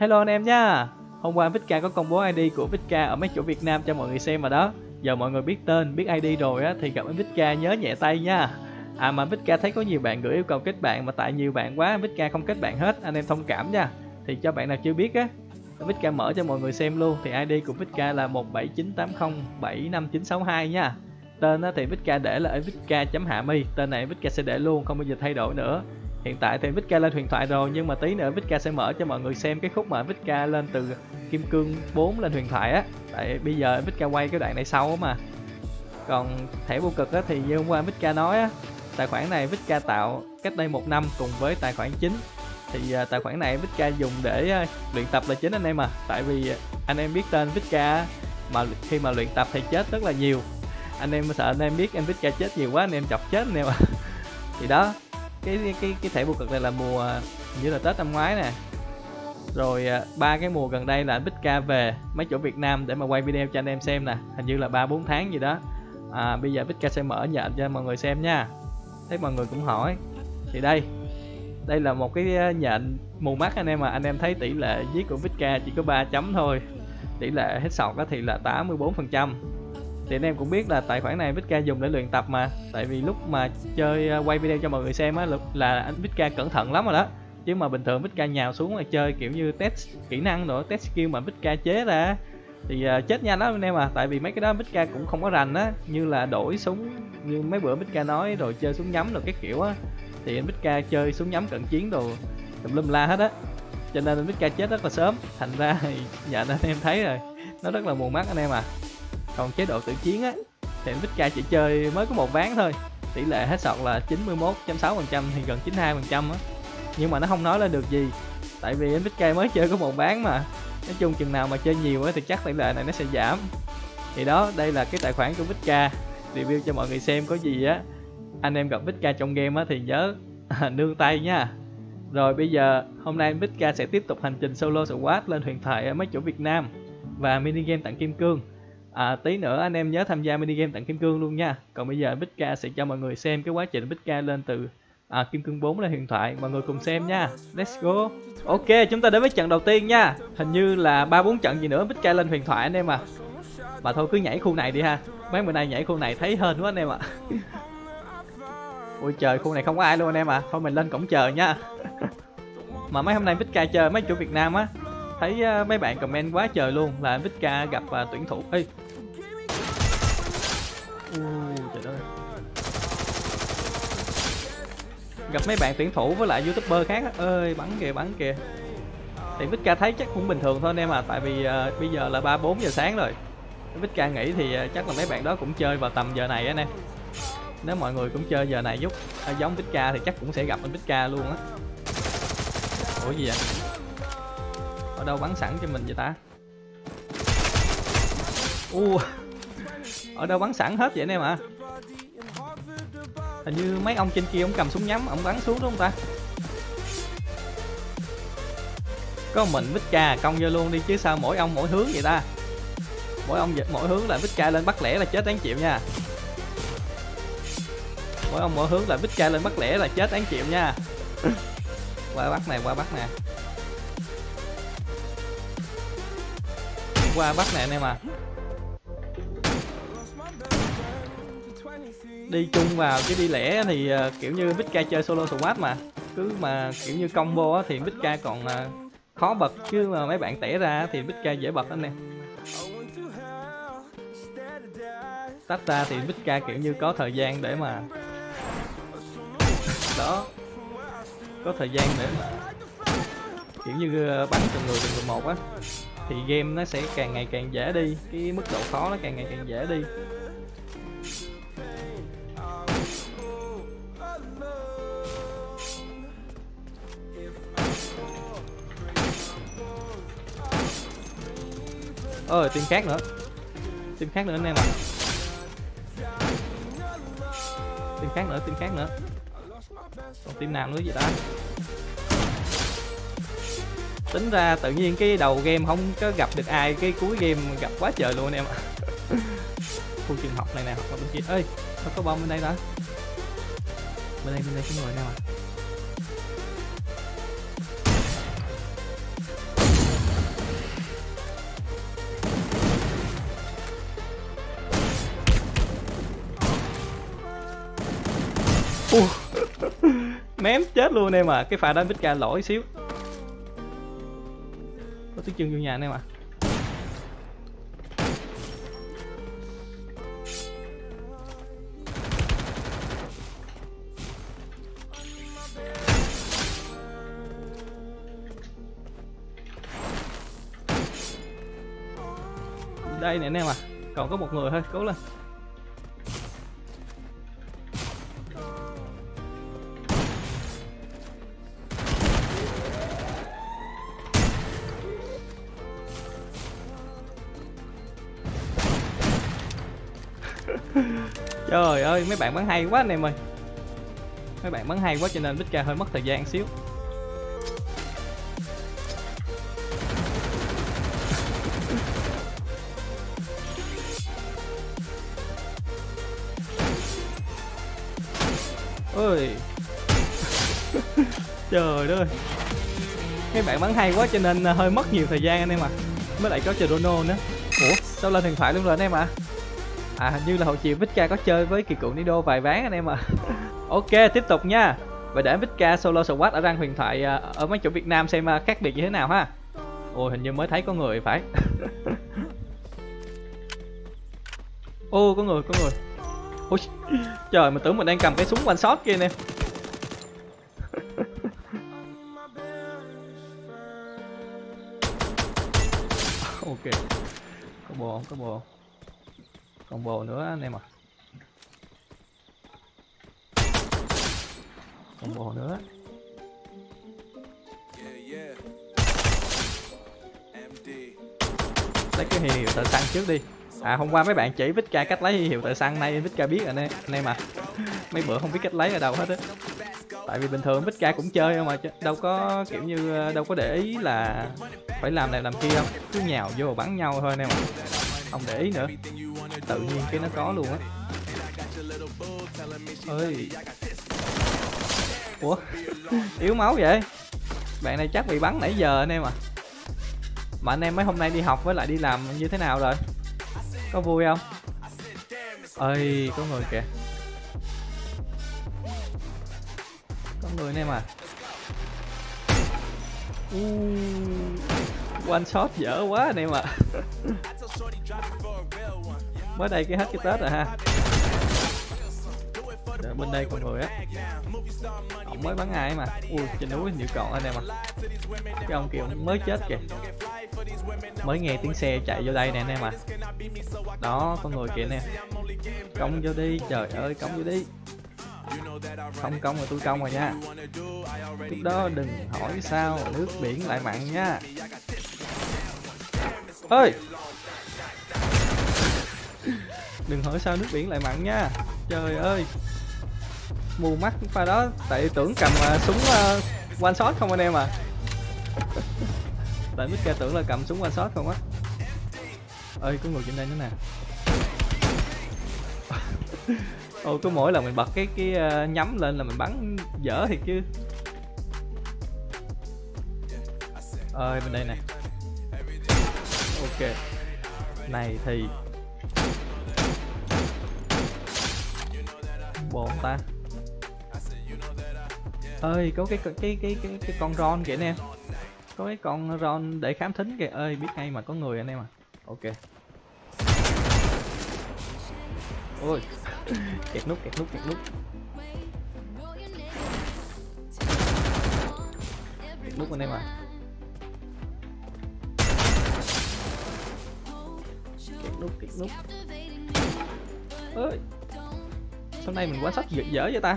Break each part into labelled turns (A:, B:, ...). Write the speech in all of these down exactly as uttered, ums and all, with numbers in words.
A: Hello anh em nha. Hôm qua Vika có công bố i đê của Vika ở mấy chỗ Việt Nam cho mọi người xem mà đó. Giờ mọi người biết tên, biết i đê rồi á thì gặp anh Vika nhớ nhẹ tay nha. À mà Vika thấy có nhiều bạn gửi yêu cầu kết bạn mà tại nhiều bạn quá Vika không kết bạn hết, anh em thông cảm nha. Thì cho bạn nào chưa biết á, Vika mở cho mọi người xem luôn. Thì i đê của Vika là một bảy chín tám không bảy năm chín sáu hai nha. Tên á thì Vika để là vika.hami, tên này Vika sẽ để luôn, không bao giờ thay đổi nữa. Hiện tại thì Vika lên huyền thoại rồi, nhưng mà tí nữa Vika sẽ mở cho mọi người xem cái khúc mà Vika lên từ kim cương bốn lên huyền thoại á. Tại bây giờ Vika quay cái đoạn này sau mà. Còn thẻ vô cực á thì như hôm qua Vika nói á, tài khoản này Vika tạo cách đây một năm cùng với tài khoản chính. Thì uh, tài khoản này Vika dùng để uh, luyện tập là chính anh em à. Tại vì uh, anh em biết tên Vika mà khi mà luyện tập thì chết rất là nhiều. Anh em sợ anh em biết anh Vika chết nhiều quá anh em chọc chết anh em à. Thì đó, cái cái cái thẻ vô cực này là mùa như là Tết năm ngoái nè. Rồi ba cái mùa gần đây là Vika về mấy chỗ Việt Nam để mà quay video cho anh em xem nè, hình như là ba bốn tháng gì đó. À, bây giờ Vika sẽ mở nhện cho mọi người xem nha. Thấy mọi người cũng hỏi. Thì đây, đây là một cái nhện mù mắt anh em mà. Anh em thấy tỷ lệ giết của Vika chỉ có ba chấm thôi. Tỷ lệ headshot đó thì là tám mươi bốn phần trăm. Thì anh em cũng biết là tài khoản này Vika dùng để luyện tập mà. Tại vì lúc mà chơi quay video cho mọi người xem á là anh Vika cẩn thận lắm rồi đó. Chứ mà bình thường Vika nhào xuống là chơi kiểu như test kỹ năng nữa, test skill mà Vika chế ra thì uh, chết nhanh lắm anh em à. Tại vì mấy cái đó Vika cũng không có rành á, như là đổi súng như mấy bữa Vika nói, rồi chơi súng nhắm rồi cái kiểu á. Thì anh Vika chơi súng nhắm cận chiến đồ tùm lum la hết á, cho nên anh Vika chết rất là sớm. Thành ra thì nhận anh em thấy rồi, nó rất là mù mắt anh em à. Còn chế độ tự chiến á thì anh Vika chỉ chơi mới có một ván thôi, tỷ lệ headshot là chín mươi mốt phẩy sáu phần trăm thì gần chín mươi hai phần trăm á. Nhưng mà nó không nói lên được gì, tại vì anh Vika mới chơi có một ván mà. Nói chung chừng nào mà chơi nhiều á thì chắc tỷ lệ này nó sẽ giảm. Thì đó, đây là cái tài khoản của Vika, review cho mọi người xem. Có gì á anh em gặp Vika trong game á thì nhớ nương tay nha. Rồi bây giờ hôm nay Vika sẽ tiếp tục hành trình solo squad lên huyền thoại ở mấy chỗ Việt Nam và mini game tặng kim cương. À, tí nữa anh em nhớ tham gia mini game tặng kim cương luôn nha. Còn bây giờ Vika sẽ cho mọi người xem cái quá trình Vika lên từ à, kim cương bốn lên huyền thoại, mọi người cùng xem nha. Let's go. Ok, chúng ta đến với trận đầu tiên nha. Hình như là ba bốn trận gì nữa Vika lên huyền thoại anh em à. Mà thôi cứ nhảy khu này đi ha. Mấy bữa nay nhảy khu này thấy hên quá anh em ạ. À. Ôi trời, khu này không có ai luôn anh em à. Thôi mình lên cổng chờ nha. Mà mấy hôm nay Vika chơi mấy chỗ Việt Nam á, thấy uh, mấy bạn comment quá trời luôn là Vika gặp uh, tuyển thủ. Ê. Uh, trời ơi. Gặp mấy bạn tuyển thủ với lại youtuber khác á. Ơi bắn kìa, bắn kìa. Thì Vika thấy chắc cũng bình thường thôi anh em à. Tại vì uh, bây giờ là ba bốn giờ sáng rồi. Vika nghĩ thì uh, chắc là mấy bạn đó cũng chơi vào tầm giờ này á anh em. Nếu mọi người cũng chơi giờ này giúp uh, giống Vika thì chắc cũng sẽ gặp anh Vika luôn á. Ủa gì vậy? Ở đâu bắn sẵn cho mình vậy ta? U, ở đâu bắn sẵn hết vậy anh em ạ? À? Hình như mấy ông trên kia ông cầm súng nhắm, ông bắn xuống đúng không ta? Có mình Vika công vô luôn đi chứ sao mỗi ông mỗi hướng vậy ta? Mỗi ông mỗi hướng là Vika lên bắt lẻ là chết đáng chịu nha. Mỗi ông mỗi hướng là Vika lên bắt lẻ là chết đáng chịu nha. Qua bắt này, qua bắt nè. Qua bắt nè anh em à. Đi chung vào chứ đi lẻ thì uh, kiểu như Vika chơi solo squad mà. Cứ mà kiểu như combo á thì Vika còn uh, khó bật, chứ mà mấy bạn tẻ ra thì Vika dễ bật anh em. Tách ra thì Vika kiểu như có thời gian để mà đó, có thời gian để mà kiểu như uh, bắn từng người từng người một á, thì game nó sẽ càng ngày càng dễ đi, cái mức độ khó nó càng ngày càng dễ đi. Ôi team khác nữa, team khác nữa anh em ạ. À. Team khác nữa, team khác nữa. Còn team nào nữa vậy ta? Tính ra tự nhiên cái đầu game không có gặp được ai, cái cuối game gặp quá trời luôn anh em ạ. Khu trường học này nè, hoặc là bên kia. Ơi, nó có bom bên đây đó. Bên đây, bên đây cái người nào à? Ném chết luôn anh em à. Cái pha đó Bích Ca lỗi xíu. Có tiếng chân vô nhà anh em à. Đây nè anh em à. Còn có một người thôi, cố lên. Trời ơi, mấy bạn bắn hay quá anh em ơi. Mấy bạn bắn hay quá cho nên Bích Ca hơi mất thời gian xíu. Ôi. Trời đất ơi. Mấy bạn bắn hay quá cho nên hơi mất nhiều thời gian anh em à. Mới lại có Chrono nữa. Ủa, sao lên huyền thoại luôn rồi anh em à? À, hình như là hồi chiều Bích Ca có chơi với kỳ cụ Nido vài ván anh em à. Ok, tiếp tục nha. Và để Bích Ca solo squad ở rang huyền thoại ở mấy chỗ Việt Nam xem khác biệt như thế nào ha. Ôi, hình như mới thấy có người phải. Ô, có người, có người. Ôi, trời, mình tưởng mình đang cầm cái súng one shot kia nè. Ok. Có bồ không? Có bồ. Còn bồ nữa anh em à. Còn bồ nữa. Lấy cái hiệu thợ săn trước đi. À, hôm qua mấy bạn chỉ Bích Ca cách lấy hiệu thợ săn, nay Bích Ca biết rồi nè anh em à. Mấy bữa không biết cách lấy ở đâu hết á. Tại vì bình thường Bích Ca cũng chơi mà đâu có kiểu như đâu có để ý là phải làm này làm kia không, cứ nhào vô bắn nhau thôi anh em à. Không để ý nữa, tự nhiên cái nó có luôn á. Ơi. Ủa, yếu máu vậy? Bạn này chắc bị bắn nãy giờ anh em à. Mà anh em mấy hôm nay đi học với lại đi làm như thế nào rồi? Có vui không? Ơi, có người kìa. Có người anh em à. Uh, one shot dở quá anh em à. Mới đây cái hết cái Tết rồi ha. Để bên đây con người á. Ông mới bắn ai mà. Ui, trên núi nhiều còn anh em à. Cái ông kia mới chết kìa. Mới nghe tiếng xe chạy vô đây nè anh em à. Đó, con người kìa nè. Công vô đi, trời ơi, công vô đi. Không công rồi tôi công rồi nha. Lúc đó đừng hỏi sao nước biển lại mặn nha. Ơi. Đừng hỏi sao nước biển lại mặn nha. Trời ơi. Mù mắt pha đó, tại tưởng cầm uh, súng uh, one shot không anh em à. Tại Bích Ca tưởng là cầm súng one shot không á. Ơi, có người trên đây nữa nè. Ôi, cứ mỗi lần mình bật cái cái uh, nhắm lên là mình bắn dở thiệt chứ. Ơi, bên đây nè. Ok. Này thì bồn ta. Ơi, có cái cái cái cái cái, cái con ron kìa anh em. Có cái con ron để khám thính kìa. Ơi, biết ngay mà có người anh em à. Ok. Ôi. Kẹt nút, kẹt nút, kẹt nút. Kẹt nút anh em à. Kẹt nút, kẹt nút. Ơi. Sau này mình quan sát dở, dở vậy ta.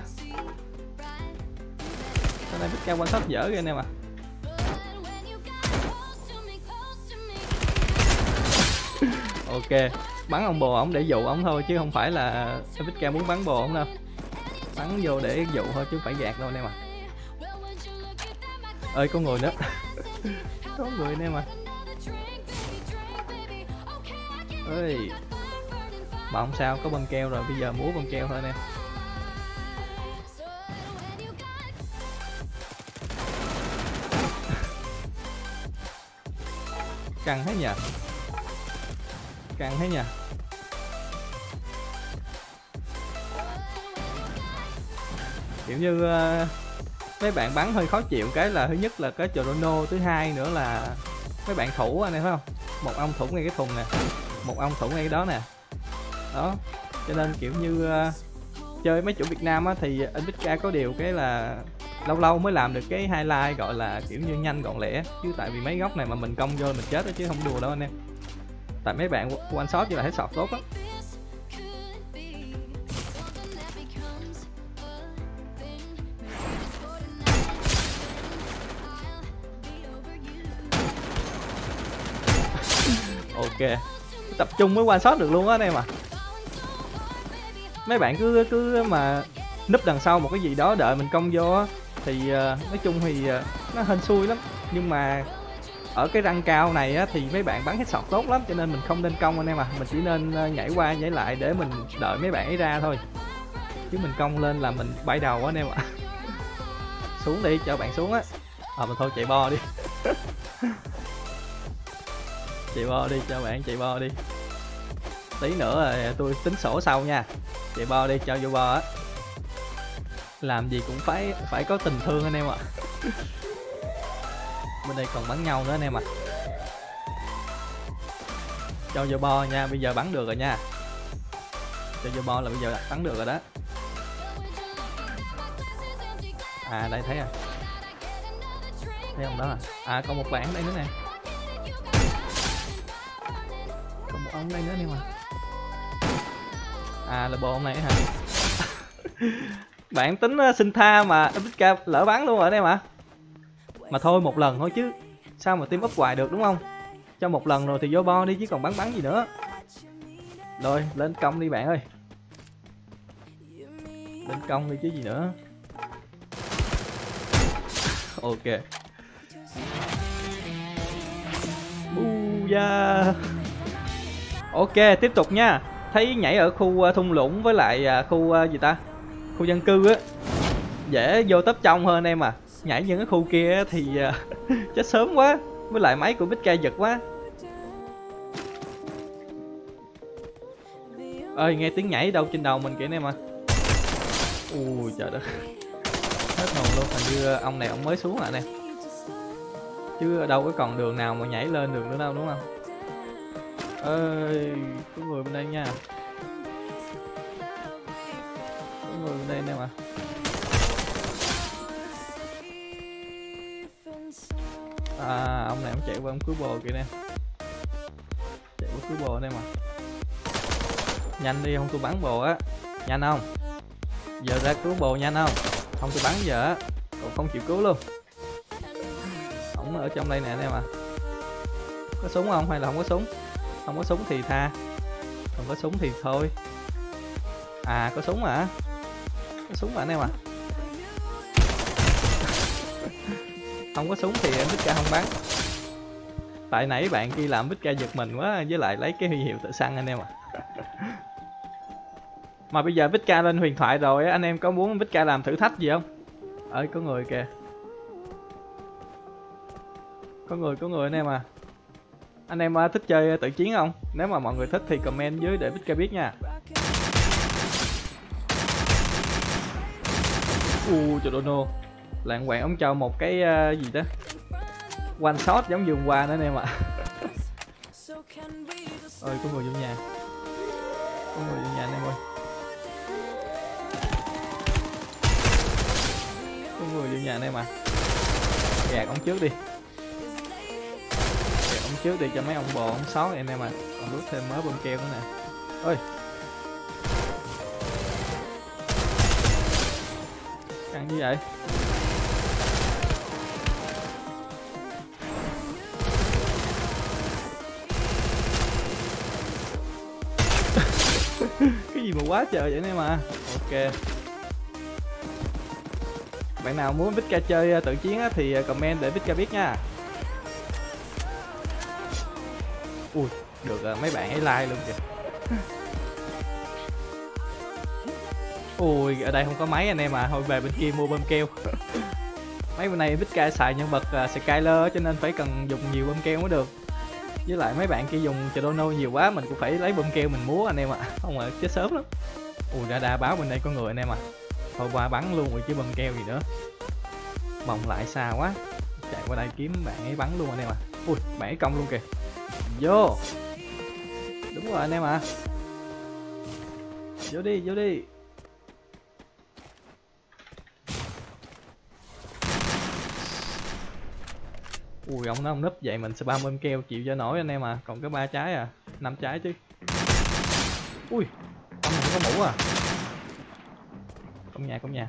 A: Sau này Bích Ca quan sát dở kìa anh em à. Ok, bắn ông bồ ổng để dụ ổng thôi chứ không phải là Bích Ca muốn bắn bồ ổng đâu. Bắn vô để dụ thôi chứ không phải gạt đâu anh em à. Ơi, có người nữa. Có người anh em à. Ơi. Mà không sao, có băng keo rồi, bây giờ múa băng keo thôi anh em. Căng thế nhỉ. Căng thế nhỉ. Kiểu như uh, mấy bạn bắn hơi khó chịu cái là thứ nhất là cái chrono, thứ hai nữa là mấy bạn thủ anh em thấy không, một ông thủ ngay cái thùng nè, một ông thủ ngay cái đó nè, đó cho nên kiểu như uh, chơi mấy chủ Việt Nam á thì Nvidia có điều cái là lâu lâu mới làm được cái highlight gọi là kiểu như nhanh gọn lẹ, chứ tại vì mấy góc này mà mình công vô mình chết đó chứ không đùa đâu anh em, tại mấy bạn one shot như là hết sọt tốt á. Ok, tập trung mới one shot được luôn á anh em à. Mấy bạn cứ cứ mà núp đằng sau một cái gì đó đợi mình công vô á thì uh, nói chung thì uh, nó hên xui lắm, nhưng mà ở cái răng cao này á thì mấy bạn bắn hết sọt tốt lắm, cho nên mình không nên công anh em à, mình chỉ nên uh, nhảy qua nhảy lại để mình đợi mấy bạn ấy ra thôi, chứ mình công lên là mình bay đầu á anh em ạ. Xuống đi, cho bạn xuống á. À mình thôi chạy bo đi. Chạy bo đi, cho bạn chạy bo đi. Tí nữa rồi tôi tính sổ sau nha. Chạy bo đi, cho vô bo á. Làm gì cũng phải phải có tình thương anh em ạ. Bên đây còn bắn nhau nữa anh em ạ. Cho vô bo nha, bây giờ bắn được rồi nha. Cho vô bo là bây giờ bắn được rồi đó. À đây thấy à. Thấy không đó à. À còn một bạn đây nữa nè. Còn một ông đây nữa nè mà. À là bộ ông này hả? Bạn tính uh, xin tha mà Nvidia lỡ bắn luôn rồi đây mà. Mà thôi một lần thôi chứ. Sao mà team up hoài được đúng không? Cho một lần rồi thì vô bo đi chứ còn bắn bắn gì nữa. Rồi lên công đi bạn ơi. Lên công đi chứ gì nữa. Ok. Booyah. Ok tiếp tục nha. Thấy nhảy ở khu thung lũng với lại khu gì ta, khu dân cư á, dễ vô tấp trong hơn em à. Nhảy những cái khu kia thì chết sớm quá, với lại máy của Nvidia giật quá. Ơi nghe tiếng nhảy đâu trên đầu mình kìa em à. Ui trời đất, hết hồn luôn. Hình như ông này ông mới xuống rồi nè, chứ đâu có còn đường nào mà nhảy lên được nữa đâu đúng không. Ơi có người bên đây nha, có người bên đây nè mà. À ông này ông chạy qua ông cứu bồ kìa nè, chạy qua cứu bồ đây mà. Nhanh đi không tôi bắn bồ á, nhanh không, giờ ra cứu bồ nhanh không, không tôi bắn giờ á, còn không chịu cứu luôn. Ổng ở trong đây nè anh em à. Có súng không hay là không có súng? Không có súng thì tha, không có súng thì thôi. À có súng hả? Có súng mà anh em à. Không có súng thì Nvidia không bắn. Tại nãy bạn kia làm Nvidia giật mình quá, với lại lấy cái huy hiệu tự săn anh em à. Mà bây giờ Nvidia lên huyền thoại rồi, anh em có muốn Nvidia làm thử thách gì không? Ơi có người kìa. Có người, có người anh em à. Anh em thích chơi tự chiến không? Nếu mà mọi người thích thì comment dưới để Nvidia biết nha. U trời Dono. Lạng quạng ông cho một cái uh, gì đó one shot giống như hôm qua nữa anh em ạ. Ơi có người vô nhà, có người vô nhà anh em ơi, có người vô nhà anh em à. Gạt ông trước đi, gạt ông trước đi cho mấy ông bò ông sót anh em à. Còn đút thêm mớ bơm keo nữa nè. Ơi căng như vậy. Cái gì mà quá trời vậy em à. Ok, bạn nào muốn Nvidia chơi tự chiến á, thì comment để Nvidia biết nha. Ui được rồi, mấy bạn ấy like luôn kìa. Ui ở đây không có máy anh em à, thôi về bên kia mua bơm keo. Mấy bên này Nvidia xài nhân vật uh, Skyler cho nên phải cần dùng nhiều bơm keo mới được. Với lại mấy bạn kia dùng Chrono nhiều quá, mình cũng phải lấy bơm keo mình múa anh em ạ. À. Không là chết sớm lắm. Ui radar báo bên đây có người anh em à. Thôi qua bắn luôn rồi chứ bơm keo gì nữa. Vòng lại xa quá, chạy qua đây kiếm bạn ấy bắn luôn anh em à. Ui, bạn ấy công luôn kìa. Vô. Đúng rồi anh em à. Vô đi, vô đi. Ui, ông nó ông núp vậy mình spam bơm keo chịu cho nổi anh em à. Còn có ba trái à, năm trái chứ. Ui, ông này không có mũ à. Công nhà, công nhà.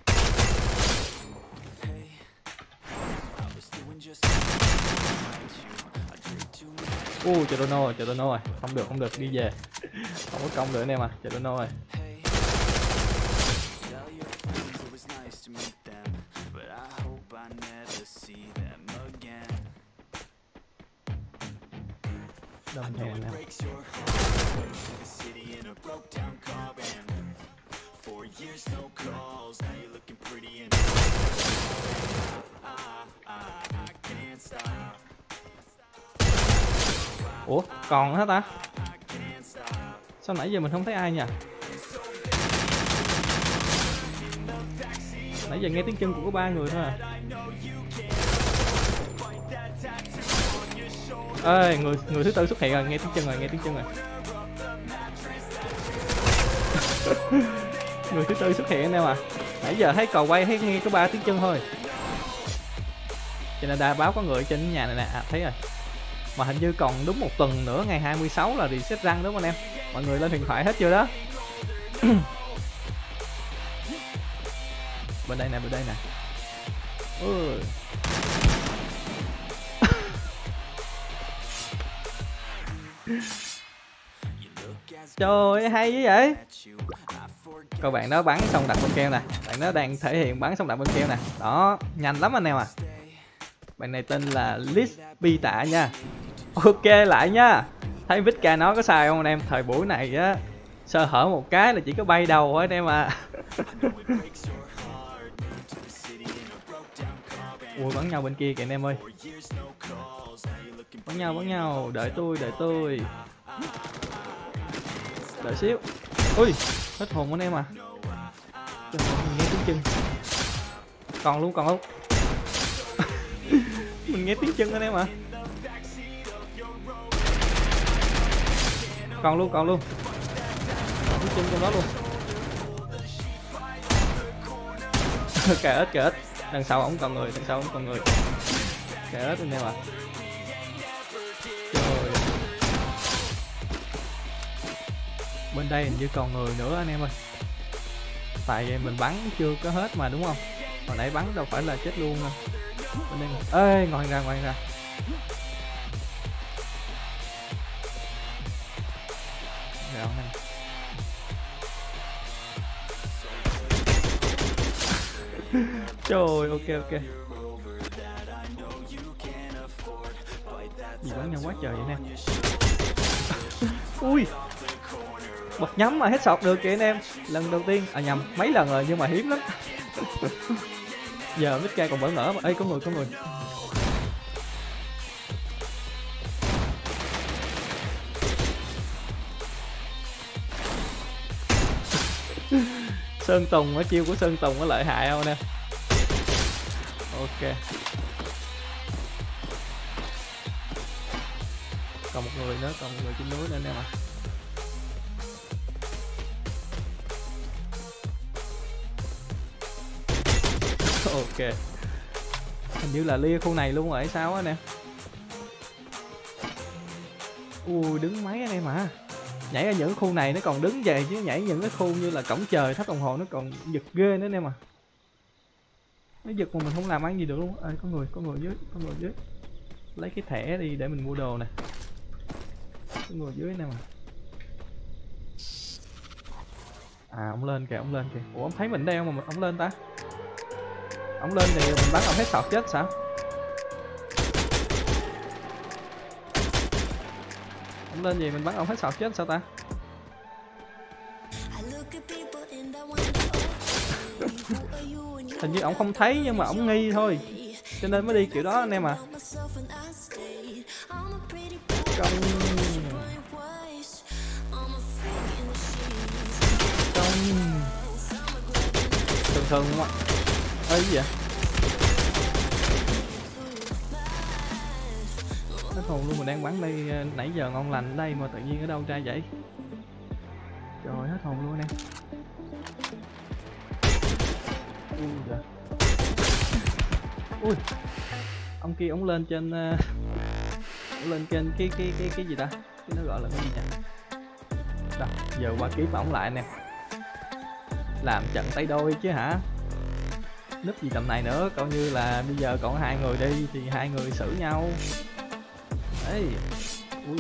A: Ui, chờ Dono rồi, chờ Dono rồi. Không được, không được, đi về. Không có công được anh em à, chờ Dono rồi. Đông theo anh em. Ủa, còn hả ta? Sao nãy giờ mình không thấy ai nhỉ? Nãy giờ nghe tiếng chân của có ba người thôi à. Ê, người người thứ tư xuất hiện rồi, nghe tiếng chân rồi, nghe tiếng chân rồi. Người thứ tư xuất hiện anh em à. Nãy giờ thấy cầu quay thấy nghe có ba tiếng chân thôi. Canada báo có người trên nhà này nè, à, thấy rồi. Mà hình như còn đúng một tuần nữa, ngày hai mươi sáu là reset răng đúng không anh em? Mọi người lên huyền thoại hết chưa đó? Bên đây nè, bên đây nè. Ừ. Trời ơi, hay như vậy. Coi bạn đó bắn xong đặt bên keo nè. Bạn đó đang thể hiện bắn xong đặt bên keo nè. Đó, nhanh lắm anh em à. Bạn này tên là Lisbita nha. Ok lại nha. Thấy Vika nói có sai không anh em? Thời buổi này á, sơ hở một cái là chỉ có bay đầu thôi anh em à. Ui, bắn nhau bên kia kìa anh em ơi. Bắn nhau, bắn nhau. Đợi tôi, đợi tôi. Đợi xíu. Ui, hết hồn anh em à. Trời ơi, mình nghe tiếng chân. Còn luôn, còn luôn. Mình nghe tiếng chân anh em à. Còn luôn, còn luôn. Tiếng chân trong đó luôn. Kệ ếch, kệ ếch. Đằng sau ổng còn người, đằng sau ổng còn người. Kệ ếch anh em à. Trời. Bên đây hình như còn người nữa anh em ơi. Tại vì mình bắn chưa có hết mà đúng không? Hồi nãy bắn đâu phải là chết luôn đâu. Bên đây. Ê, ngoài ra, ngoài ra. Rồi anh. Trời, ok ok. Gì bắn nhau quá trời vậy nè. Ui, bật nhắm mà hết sọt được kìa anh em. Lần đầu tiên, à nhầm, mấy lần rồi nhưng mà hiếm lắm. Giờ Vika còn bỡ ngỡ mà. Ê, có người, có người. Sơn Tùng, ở chiêu của Sơn Tùng có lợi hại không nè. Ok. Còn một người nữa, còn một người trên núi nữa nè mà. Ok. Hình như là lia khu này luôn rồi hay sao á nè. Ui, đứng mấy anh em à. Nhảy ở những khu này nó còn đứng về chứ nhảy những cái khu như là cổng trời, tháp đồng hồ nó còn giật ghê nữa anh em à. Nó giật mà mình không làm ăn gì được luôn. À, có người, có người dưới, có người dưới. Lấy cái thẻ đi để mình mua đồ nè. Có người dưới nè mà. À, ông lên kìa, ông lên kìa. Ủa, ông thấy mình đây không mà ông lên ta? Ông lên thì mình bắn ông hết sọt chết sao? Ông lên gì mình bắn ông hết sọt chết sao ta? Hình như ông không thấy nhưng mà ông nghi thôi, cho nên mới đi kiểu đó anh em à. Trong trong thường thường không ạ? Ê, gì vậy? Hết hồn luôn, mình đang bắn đây nãy giờ ngon lành đây mà tự nhiên ở đâu ra vậy? Trời hết hồn luôn nè. Ui trời. Ui. Ông kia ông lên trên uh, ông lên trên cái cái cái cái gì ta? Cái nó gọi là cái gì nhỉ? Đâu, giờ qua kiếm ổng lại nè. Làm trận tay đôi chứ hả? Núp gì tầm này nữa, coi như là bây giờ còn hai người đi thì hai người xử nhau. Ê. Ui.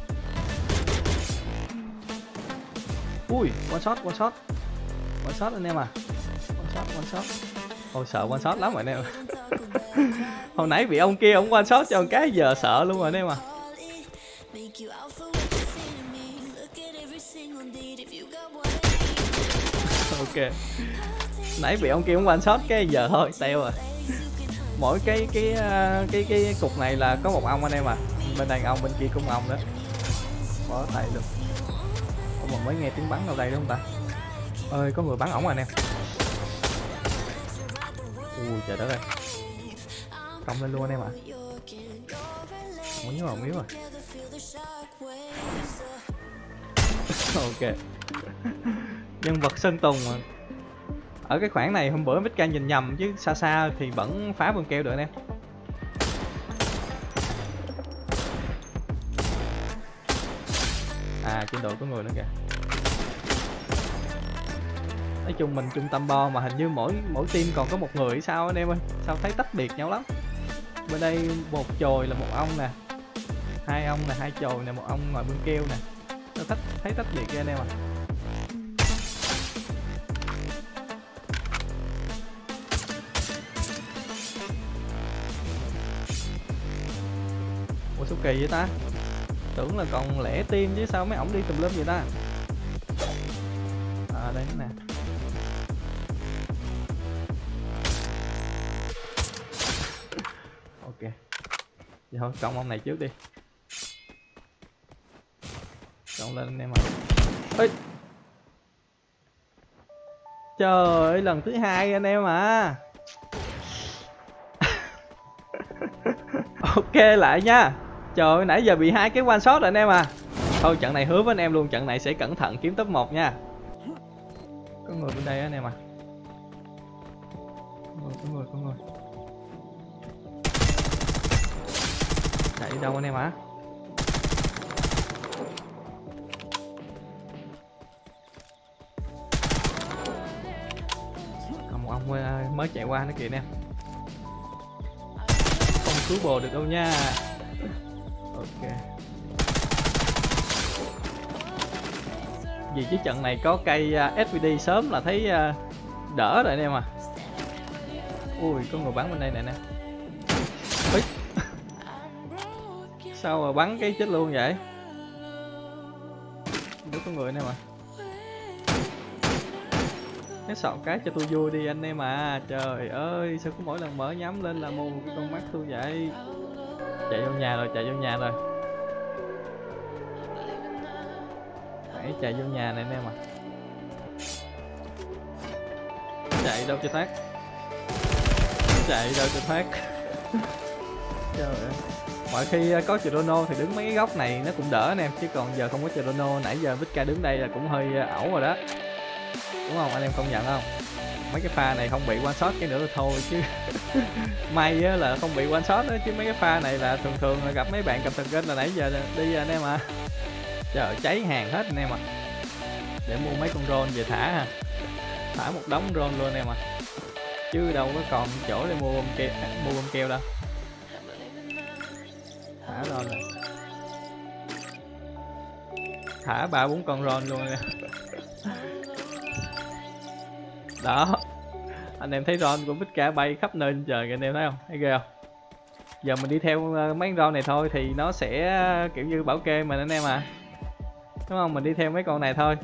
A: Ui, one shot, one shot. One shot anh em à. One shot, one shot. Ôi sợ one shot lắm rồi anh em. Hồi nãy bị ông kia ông one shot cho một cái giờ sợ luôn rồi anh em à. Ok. Nãy bị ông kia ông one shot cái giờ thôi, teo rồi. Mỗi cái cái cái cái, cái cục này là có một ông anh em à. Bên đàn ông bên kia cũng ông đó. Bỏ tay luôn. Ủa mà mới nghe tiếng bắn đâu đây đúng không ta? Ơi có người bắn ổng rồi anh em. Ui trời đất ơi. Công lên luôn anh em ạ. Muốn nhớ không miếu rồi. Ok. Nhân vật Sơn Tùng mà. Ở cái khoảng này hôm bữa Mít Ca nhìn nhầm chứ xa xa thì vẫn phá bơm keo được anh em. À trên đội có người nữa kìa. Nói chung mình trung tâm bo mà hình như mỗi mỗi team còn có một người hay sao anh em ơi. Sao thấy tách biệt nhau lắm. Bên đây một chồi là một ông nè, hai ông nè, hai chồi nè, một ông ngoài bên keo nè. Nó tách thấy tách biệt kìa anh em à. Ủa số kỳ vậy ta? Tưởng là còn lẻ team chứ sao mấy ổng đi tùm lum vậy ta? À đây nè. Ok. Vậy thôi cộng ông này trước đi. Cộng lên anh em ạ. Ê. Trời ơi lần thứ hai anh em à. Ok lại nha. Trời ơi nãy giờ bị hai cái one shot rồi anh em à. Thôi trận này hứa với anh em luôn, trận này sẽ cẩn thận kiếm top một nha. Có người bên đây anh em à. Có người, có người, có người. Chạy đi đâu anh em hả? Còn một ông mới chạy qua nữa kìa nè. Không cứu bồ được đâu nha. Ok. Vì chứ trận này có cây ét vê đê sớm là thấy đỡ rồi anh em à. Ui có người bắn bên đây nè nè. Sao mà bắn cái chết luôn vậy? Đâu có người nè mà. Cái sọt cái cho tôi vui đi anh em à. Trời ơi sao cứ mỗi lần mở nhắm lên là mù cái con mắt tôi vậy. Chạy vô nhà rồi, chạy vô nhà rồi. Phải chạy vô nhà này anh em à. Chạy đâu cho thoát. Chạy đâu cho thoát. Trời ơi. Mọi khi có Chrono thì đứng mấy cái góc này nó cũng đỡ anh em, chứ còn giờ không có Chrono nãy giờ Mít Ca đứng đây là cũng hơi ẩu rồi đó. Đúng không anh em công nhận không? Mấy cái pha này không bị one shot cái nữa là thôi chứ. May á là không bị one shot đó, chứ mấy cái pha này là thường thường là gặp mấy bạn cầm thần kinh là nãy giờ đi anh em à. Trời cháy hàng hết anh em à. Để mua mấy con drone về thả ha. Thả một đống drone luôn anh em à. Chứ đâu có còn chỗ để mua bom keo, mua bom keo đâu. Thả drone rồi. Thả ba bốn con drone luôn nè. Đó. Anh em thấy drone của Mít Ca bay khắp nơi trên trời kìa anh em thấy không? Thấy ghê không? Giờ mình đi theo mấy con drone này thôi thì nó sẽ kiểu như bảo kê mình anh em à. Đúng không? Mình đi theo mấy con này thôi.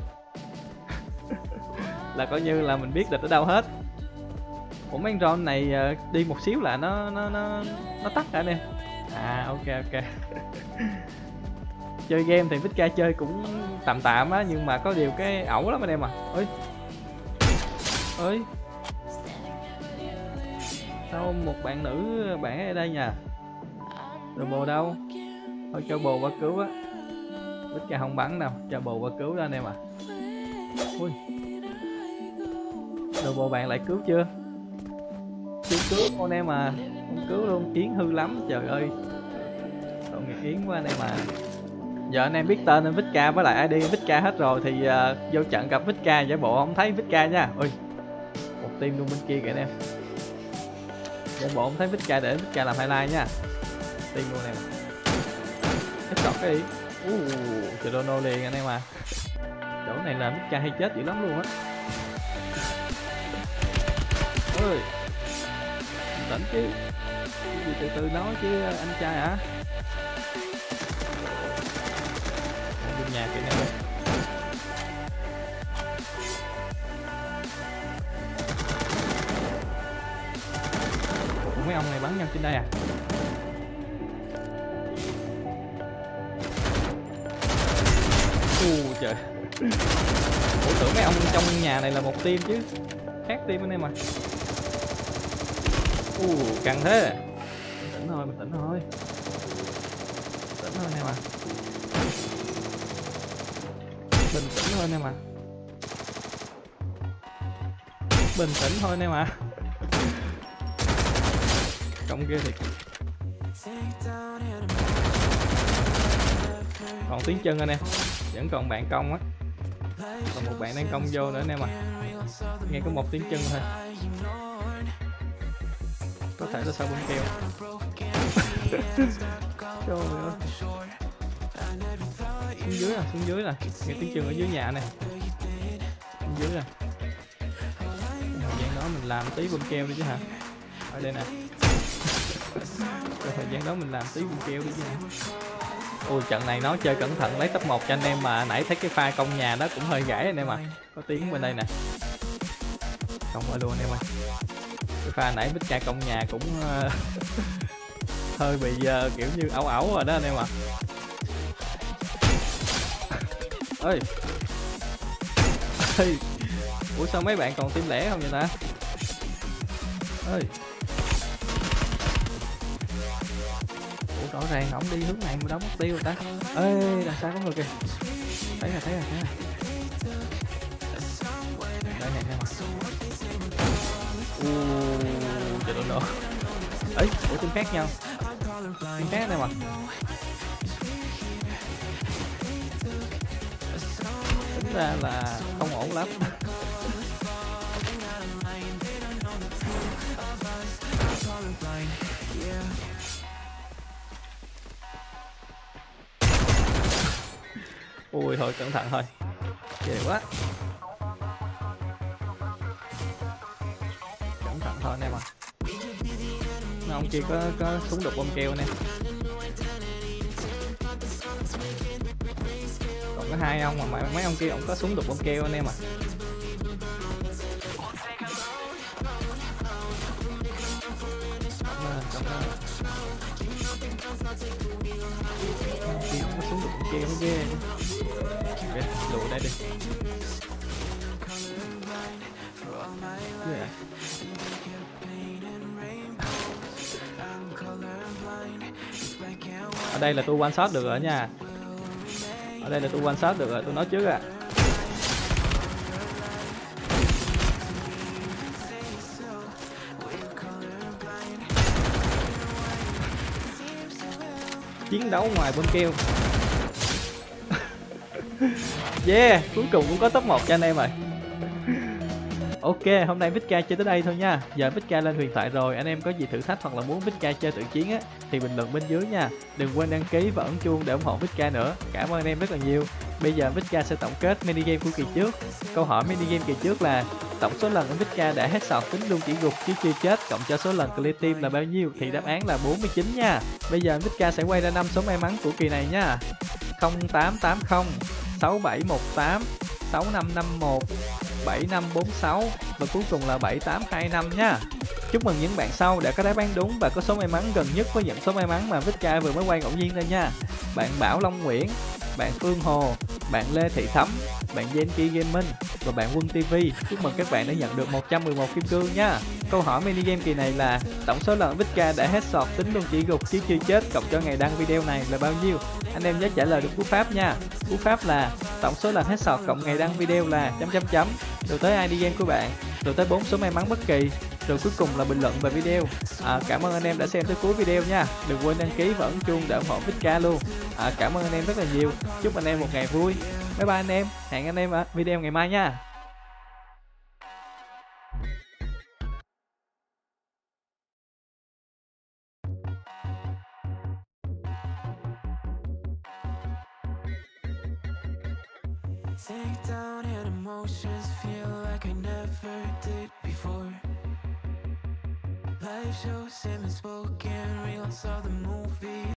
A: Là coi như là mình biết địch ở đâu hết. Ủa mấy con drone này đi một xíu là nó nó nó nó tắt hả anh em? À ok ok. Chơi game thì Mít Ca chơi cũng tạm tạm á, nhưng mà có điều cái ẩu lắm anh em à. Ơi. Ơi. Sao một bạn nữ bạn ở đây nha? Rồi bồ đâu? Thôi cho bồ qua cứu á. Bích Ca không bắn đâu, cho bồ qua cứu đó anh em ạ. À. Ui, đồ bộ bạn lại cứu chưa? Chưa cứu con em à, không cứu luôn, Yến hư lắm, trời ơi. Tội nghiệp Yến quá anh em à. Giờ anh em biết tên anh Bích Ca với lại i đê Bích Ca hết rồi thì uh, vô trận gặp Bích Ca giả bộ không thấy Bích Ca nha. Ui, một team luôn bên kia kìa anh em. Giả bộ không thấy Bích Ca để Bích Ca làm highlight nha. Team luôn em. Hết chọt cái đi. Uh, trời Dono liền anh em à. Chỗ này là Bích Ca hay chết dữ lắm luôn á. Ơi, tỉnh chứ, gì từ từ nói chứ anh trai hả? Bên nhà kìa em ơi. Ủa, mấy ông này bắn nhau trên đây à? U trời. Ủa tưởng mấy ông trong nhà này là một team chứ. Khác team anh em à. U uh, căng thế. Bình tĩnh thôi, bình tĩnh thôi. Bình tĩnh thôi anh em à. Bình tĩnh thôi anh em à. Bình tĩnh thôi anh em à. Công kia thì còn tiếng chân anh em. Vẫn còn bạn công á. Còn một bạn đang công vô nữa anh em à. Nghe có một tiếng chân thôi. Có thể là sao bơm keo. Trời ơi. Xuống dưới à, xuống dưới nè. Nghe tiếng chân ở dưới nhà này. Xuống dưới nè. Thời gian đó mình làm tí bơm keo đi chứ hả. Ở đây nè. Thời gian đó mình làm tí bơm keo đi chứ hả. Ui trận này nó chơi cẩn thận lấy top một cho anh em mà nãy thấy cái pha công nhà đó cũng hơi gãy anh em à. Có tiếng bên đây nè. Công qua luôn anh em ơi. Cái pha nãy Bích Ca công nhà cũng uh, hơi bị uh, kiểu như ảo ảo rồi đó anh em ạ. À. Ơi. Ê. Ủa sao mấy bạn còn team lẻ không vậy ta? Ơi. Ủa rõ ràng ổng đi hướng này mà đâu mất tiêu rồi ta. Ê đằng xa có người kìa. Thấy rồi, thấy rồi, thấy rồi. Đây nè em ạ. Uuuu, trời ơi. Ấy, ủa team khác nhau. Team khác đây mà. Tính ra là không ổn lắm. Ui thôi cẩn thận thôi. Ghê quá. Cẩn thận thôi anh em à. Ông kia có có súng đục bom keo anh em. Còn có hai ông mà mấy ông kia ông có súng đục bom keo anh em à. Ông kia ông có súng đục bom keo mới ghê. Ok, lùi đây đi. Yeah. Ở đây là tôi one shot được rồi nha. Ở đây là tôi one shot được rồi, tôi nói trước à. Chiến đấu ngoài bơm keo. Yeah, cuối cùng cũng có top một cho anh em rồi. Ok, hôm nay Bích Ca chơi tới đây thôi nha. Giờ Bích Ca lên huyền thoại rồi, anh em có gì thử thách hoặc là muốn Bích Ca chơi tự chiến á thì bình luận bên dưới nha. Đừng quên đăng ký và ấn chuông để ủng hộ Bích Ca nữa. Cảm ơn anh em rất là nhiều. Bây giờ Bích Ca sẽ tổng kết mini game của kỳ trước. Câu hỏi mini game kỳ trước là tổng số lần anh Bích Ca đã headshot tính luôn chỉ gục chứ chưa chết cộng cho số lần clear team là bao nhiêu thì đáp án là bốn mươi chín nha. Bây giờ Bích Ca sẽ quay ra năm số may mắn của kỳ này nha. không tám tám không, sáu bảy một tám, sáu năm năm một, bảy năm bốn sáu và cuối cùng là bảy tám hai năm nha. Chúc mừng những bạn sau đã có đáp án đúng và có số may mắn gần nhất với những số may mắn mà Bích Ca vừa mới quay ngẫu nhiên đây nha. Bạn Bảo Long Nguyễn, bạn Phương Hồ, bạn Lê Thị Thắm, bạn Genki Gaming và bạn Quân ti vi. Chúc mừng các bạn đã nhận được một trăm mười một kim cương nha. Câu hỏi mini game kỳ này là tổng số lần Vika đã headshot tính luôn chỉ gục chứ chưa chết cộng cho ngày đăng video này là bao nhiêu? Anh em nhớ trả lời được cú pháp nha. Cú pháp là tổng số lần headshot cộng ngày đăng video là chấm chấm chấm, rồi tới i đê game của bạn, rồi tới bốn số may mắn bất kỳ, rồi cuối cùng là bình luận về video. À, cảm ơn anh em đã xem tới cuối video nha. Đừng quên đăng ký và ấn chuông để ủng hộ Vika luôn. À, cảm ơn anh em rất là nhiều. Chúc anh em một ngày vui. Bye bye anh em. Hẹn anh em ở video ngày mai nha.
B: Take down and emotions feel like I never did before. Life shows him spoken reels of the movie.